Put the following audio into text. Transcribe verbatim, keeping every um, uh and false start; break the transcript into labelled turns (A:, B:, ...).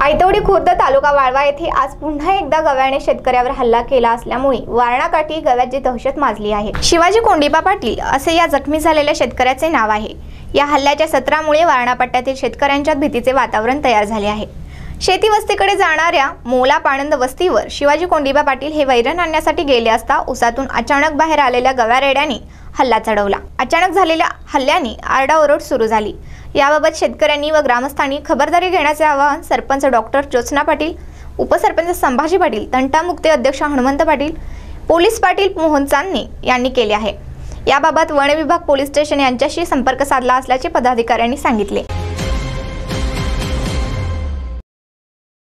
A: आयतवडी खुर्द तालुका वाळवा येथे आज पुन्हा एकदा गव्याने शेतकऱ्यावर हल्ला केला असल्यामुळे वारणाकाठी गव्याची दहशत माजली आहे। शिवाजी कोंडिबा पाटील असे या जखमी झालेल्या शेतकऱ्याचे नाव आहे। या हल्ल्याच्या सत्रामुळे वारणा पट्ट्यातील शेतकऱ्यांच्यात भीतीचे वातावरण तयार झाले आहे। शेती वस्तीकडे जाणाऱ्या मोला पाणंद वस्तीवर शिवाजी कोंडिबा पाटील हे वैरण आणण्यासाठी गेले असता उसातून अचानक बाहेर आलेल्या गव्या रेड्याने हल्ला चढवला। अचानक झालेल्या हल्ल्याने आरडाओरड सुरू झाली। याबाबत शेतकऱ्यांनी व ग्रामस्थांनी खबरदारी घेण्याचे आवाहन सरपंच डॉक्टर ज्योत्स्ना पाटील, उपसरपंच संभाजी पाटील, तंटामुक्ती अध्यक्ष हनुमंत पाटील, पोलीस पाटील मोहन चांदणे यांनी केले आहे। याबाबत वन विभाग पोलीस स्टेशन यांच्याशी संपर्क साधला असल्याचे पदाधिकाऱ्यांनी सांगितले।